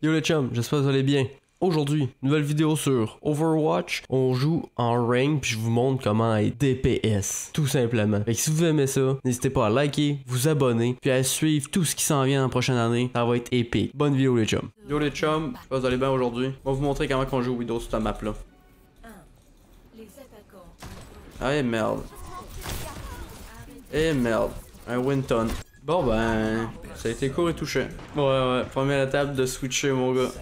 Yo les chums, j'espère que vous allez bien. Aujourd'hui, nouvelle vidéo sur Overwatch. On joue en rank puis je vous montre comment être DPS, tout simplement. Fait que si vous aimez ça, n'hésitez pas à liker, vous abonner, puis à suivre tout ce qui s'en vient dans la prochaine année. Ça va être épique. Bonne vidéo les chums. Yo les chums, j'espère que vous allez bien aujourd'hui. On va vous montrer comment on joue Widow sur cette map là. Ah merde. Eh merde. Un Winton. Bon ben, ça a été court et touché. Ouais, première étape de switcher mon gars.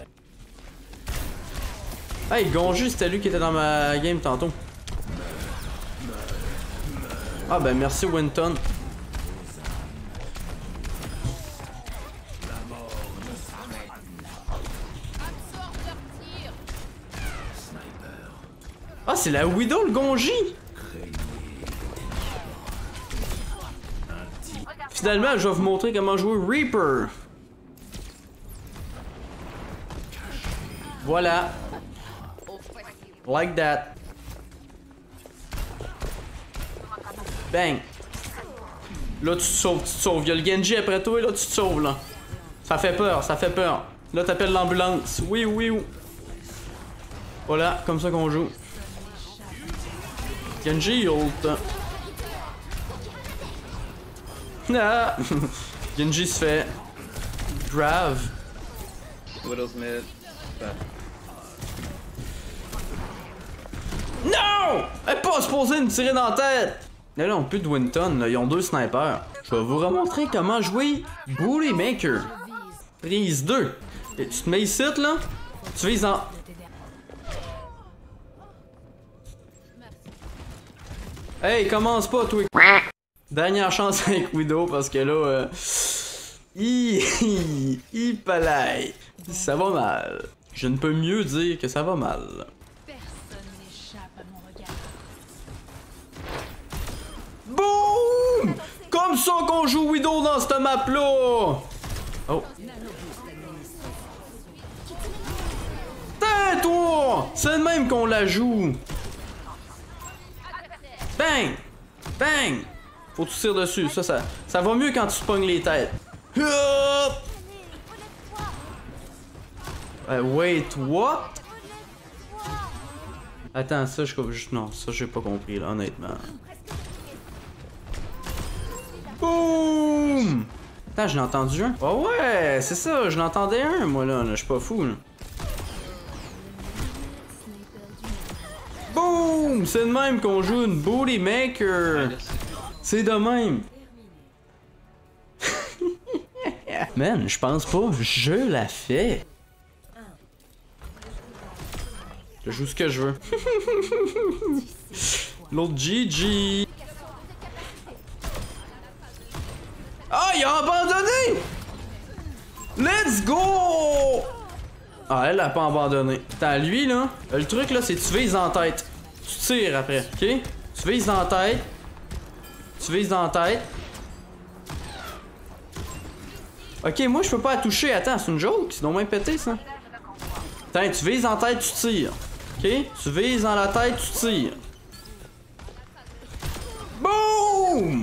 Hey, Gonju, c'était lui qui était dans ma game tantôt. Ah ben merci Winton. Ah c'est la Widow le Gonji. Finalement, je vais vous montrer comment jouer Reaper. Voilà. Like that. Bang. Là, tu te sauves, tu te sauves. Y'a le Genji après toi, et là, tu te sauves, là. Ça fait peur, ça fait peur. Là, t'appelles l'ambulance. Oui, oui, oui. Voilà, comme ça qu'on joue. Genji ult. Ah. Genji se fait grave. Widow's mid. Non! Elle est pas supposée me tirer dans la tête! Là, on plus de Winton, là. Ils ont deux snipers. Je vais vous remontrer comment jouer Bully Maker. Prise 2. Et tu te mets ici, là. Tu vises en... Hey, commence pas, toi. Dernière chance avec Widow, parce que là... il palais. Ça va mal. Je ne peux mieux dire que ça va mal. Boum! Comme ça qu'on joue Widow dans cette map là! Oh! Tais-toi! C'est le même qu'on la joue! Bang! Bang! Faut que tu tires dessus, ça va mieux quand tu pognes les têtes. Wait, what? Attends, ça non, ça j'ai pas compris là, honnêtement. Boum! Attends, je l'ai entendu un. Oh ouais, c'est ça, je l'entendais un, moi là, je suis pas fou là. Boum! C'est de même qu'on joue une Bully Maker. C'est de même. Man, je pense pas, je la fais. Je joue ce que je veux. L'autre GG. Ah, il a abandonné! Let's go! Ah, elle a pas abandonné. T'as lui, là. Le truc, là, c'est que tu vises en tête. Tu tires après, ok? Tu vises en tête. Tu vises en tête. Ok, moi, je peux pas la toucher. Attends, c'est une joke? C'est donc même pété, ça. Attends, tu vises en tête, tu tires. Ok? Tu vises dans la tête, tu tires. Boum!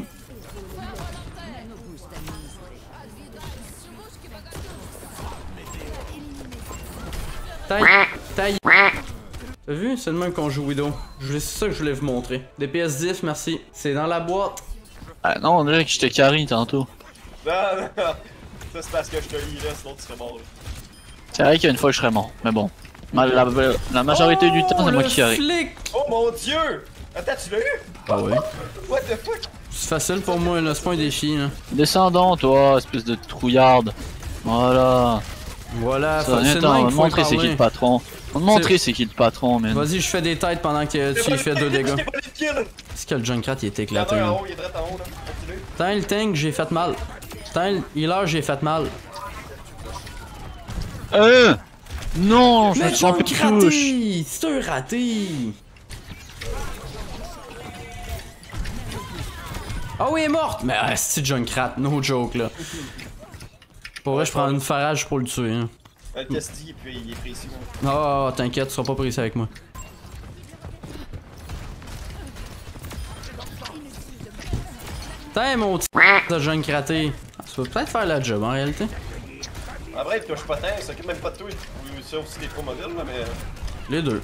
Taille. T'as vu? C'est le même qu'on joue Widow. C'est ça que je voulais vous montrer. DPS 10, merci. C'est dans la boîte. Ah non, on dirait que je t'ai carry tantôt. Non, ça c'est parce que je te lis là, sinon tu serais mort. C'est vrai qu'il y a une fois que je serais mort, mais bon. La majorité du temps, c'est moi qui carry. Oh mon dieu! Attends, tu l'as eu? Ah ouais. What the fuck? C'est facile pour moi, là. C'est pas un défi, là. Descendant, toi, espèce de trouillarde. Voilà. Voilà, Ça, c'est on va te montrer c'est qui le patron. On va te montrer c'est qui le patron, man. Vas-y, je fais des têtes pendant que tu fais 2 dégâts. C'est que le Junkrat il est éclaté. Il y en a un là. en haut, il est direct en haut là. Continue. Tant le tank, j'ai fait mal. Tant le healer, j'ai fait mal. Non, je me Mais sens plus de touche. c'est un raté! Ah oui, elle est morte! Mais c'est Junkrat, no joke là. Pour vrai, je prends une farage pour le tuer. Hein. Le Castille, puis il est précis. Oh, t'inquiète, tu seras pas précis avec moi. Putain, mon petit de jeune craté. Ça va peut-être faire la job en réalité. En vrai, il touche pas tant, il s'occupe même pas de toi. Sauf si t'es trop mobile, là, mais. Les deux.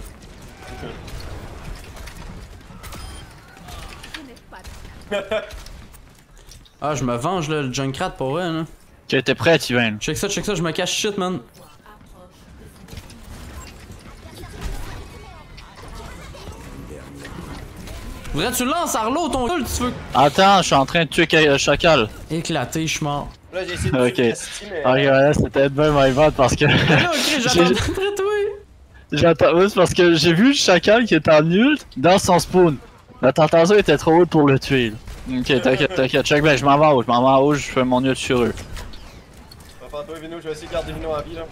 Ah, je me venge là, le Junkrat pour vrai là. Tu étais prêt, Yvain. Check ça, je me cache shit, man. Vrai, tu lances Arlo ton cul, tu veux. Attends, je suis en train de tuer Chacal. Éclaté, je suis mort. Là, j'ai essayé de Ok. tuer Cassidy, mais. Ah, là, c'était bien my bad parce que. Ah, ok, j'attends après toi. J'attends, ouais, c'est parce que j'ai vu le Chacal qui était en ult dans son spawn. La tentation était trop haute pour le tuer. Là. Ok, t'inquiète, check, ben je m'en vais en haut, je fais mon ult sur eux. Enfin, toi, Vino, je vais essayer de garder Vino en vie, là.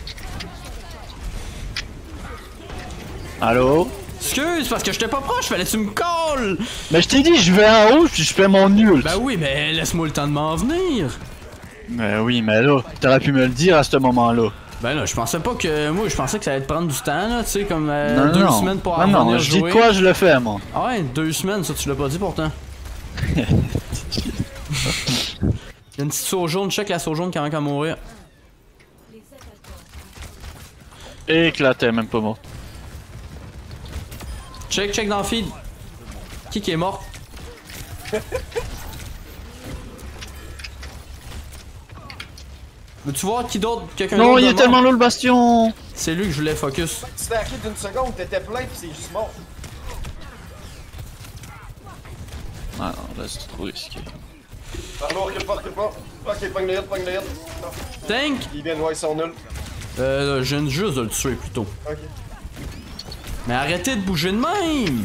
Allô? Excuse, parce que j'étais pas proche, fallait que tu me calls. Mais je t'ai dit, je vais en haut, puis je fais mon ult. Ben oui, mais laisse-moi le temps de m'en venir. Mais oui, mais là, t'aurais pu me le dire à ce moment-là. Ben là, je pensais pas que. Moi, je pensais que ça allait te prendre du temps, là, tu sais, comme Non, 2 non. semaines pour Non, non, revenir je dis jouer. de quoi je le fais, moi. Ah ouais, 2 semaines, ça, tu l'as pas dit pourtant. Il y a une petite sauce jaune, check la sauce jaune qui a qu'à mourir. Éclaté, même pas moi. Check dans le feed. Qui est mort? Veux-tu voir qui d'autre? Quelqu'un Non, d'autre il de est mort? tellement lourd le bastion. C'est lui que je voulais focus. Tu t'es hacké d'une seconde, t'étais plein, pis c'est juste mort. Ah non, là c'est trop risqué. Pardon, recule pas. Ok, pogne le hit. Non. Tank! Ils viennent, ouais, ils sont nuls. Je viens juste de le tuer plutôt. Ok. Mais arrêtez de bouger de même!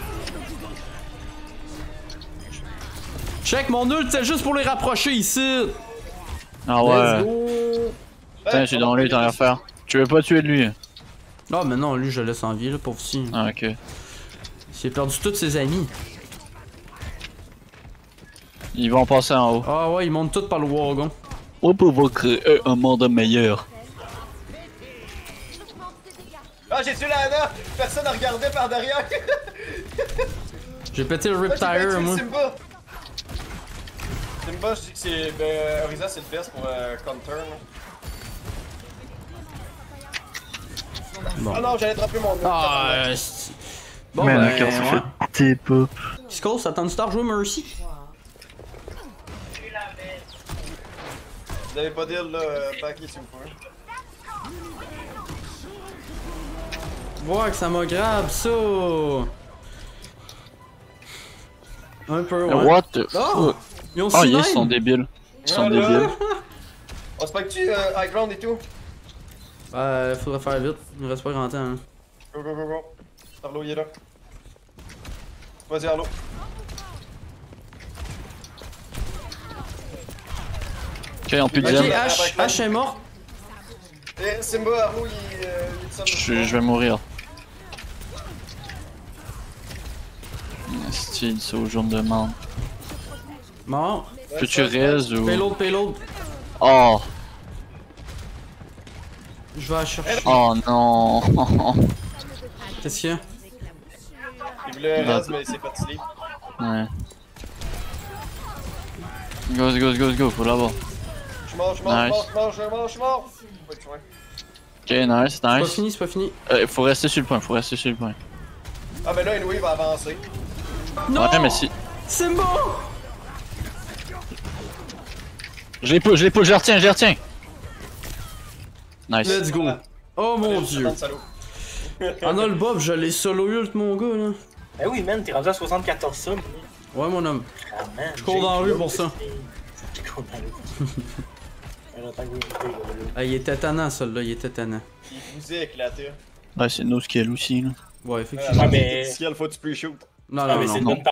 Check mon ult, c'est juste pour les rapprocher ici! Ah Let's ouais. go! Putain, je suis dans lui, t'as rien à faire. Tu veux pas tuer de lui? Ah, mais non, lui, je le laisse en vie, là, pauvre si. Ah, ok. Il a perdu tous ses amis. Ils vont passer en haut. Ah ouais, ils montent tous par le wagon. On peut vous créer un monde meilleur. Ah, j'ai tué la Ana! Personne n'a regardé par derrière! J'ai pété le Ah, Rip j'ai pas tué Tire, moi. Simba! Simba, je dis que c'est. Ben, Orisa, c'est le best pour counter, là. Bon. Ah non, j'allais dropper mon ult. Ah, c'est... Bon, Mais ben, la carte ouais. fait tes pop. Skull, ça tente de rejouer Mercy? Vous avez pas deal, là, paquet, s'il vous plaît. Voir que ça m'a grave, ça! Un peu, ouais. What the Oh! fuck? Ils ont Oh, six ils nine. sont débiles. Ils sont Voilà. débiles. On se pack-tu high ground et tout? Faudrait faire vite, il reste pas grand temps. Hein. Go. Arlo, il est là. Vas-y, Arlo. Ok, on peut Ok, dire. H est mort. Et Simba, Arlo, il est de ça. Je vais mourir. Style, c'est au jour de demande. Mort. Peux-tu raise ou. Payload. Oh! Je vais la chercher. Oh non! Qu'est-ce qu'il y a? Il voulait res, mais il s'est fait sleep. Ouais. Go, faut l'avoir. Je suis mort. Ouais, tu vois. Ok, nice. C'est pas fini. Faut rester sur le point, Ah, mais là, anyway, il va avancer. Non! Ouais, mais si. C'est bon! Je les push, je les retiens. Nice. Let's go. Oh mon dieu. Ah non, le Bob, je l'ai solo ult, mon gars, là. Ben oui, man, t'es rendu à 74 subs. Ouais, mon homme. Ah, man. Je cours dans la rue pour ça. Je cours dans la rue. J'entends que vous écoutez, là. Ah, il était tannant, celui-là, il était tannant. Il vous est éclaté. Ouais, c'est no skill aussi, là. Ouais, effectivement. Ouais, mais. Si elle faut tu pre-shoot. Non, Ah, non, mais non. c'est non. une bonne